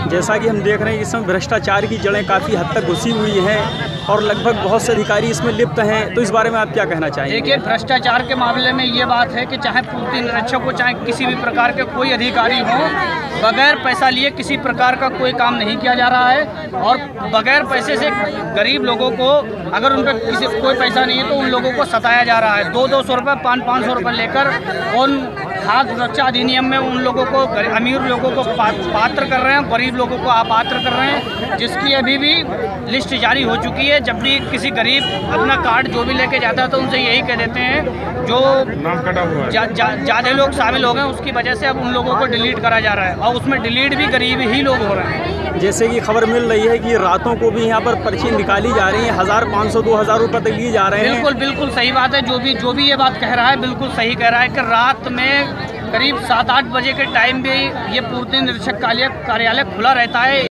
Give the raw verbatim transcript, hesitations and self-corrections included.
जैसा कि हम देख रहे हैं इसमें भ्रष्टाचार की जड़ें काफ़ी हद तक घुसी हुई हैं और लगभग बहुत से अधिकारी इसमें लिप्त हैं, तो इस बारे में आप क्या कहना चाहेंगे? देखिए, भ्रष्टाचार के मामले में ये बात है कि चाहे पूर्ति निरीक्षक हो, चाहे किसी भी प्रकार के कोई अधिकारी हो, बगैर पैसा लिए किसी प्रकार का कोई काम नहीं किया जा रहा है। और बगैर पैसे से गरीब लोगों को, अगर उन पर किसी कोई पैसा नहीं है तो उन लोगों को सताया जा रहा है। दो दो सौ रुपये पाँच पाँच सौ रुपये लेकर उन खाद्य सुरक्षा अधिनियम में उन लोगों को, अमीर लोगों को पात्र कर रहे हैं, गरीब लोगों को अपात्र कर रहे हैं, जिसकी अभी भी लिस्ट जारी हो चुकी है। जब भी किसी गरीब अपना कार्ड जो भी लेके जाता है तो उनसे यही कह देते हैं जो नाम कटा हुआ है, ज़्यादा लोग शामिल हो गए, उसकी वजह से अब उन लोगों को डिलीट करा जा रहा है और उसमें डिलीट भी गरीब ही लोग हो रहे हैं। जैसे कि खबर मिल रही है कि रातों को भी यहाँ पर पर्ची निकाली जा रही है, हज़ार पाँच सौ दो हज़ार रुपये तक लिए जा रहे हैं। बिल्कुल बिल्कुल सही बात है। जो भी जो भी ये बात कह रहा है बिल्कुल सही कह रहा है कि रात में करीब सात आठ बजे के टाइम भी ये पूर्ति निरीक्षक कार्यालय खुला रहता है।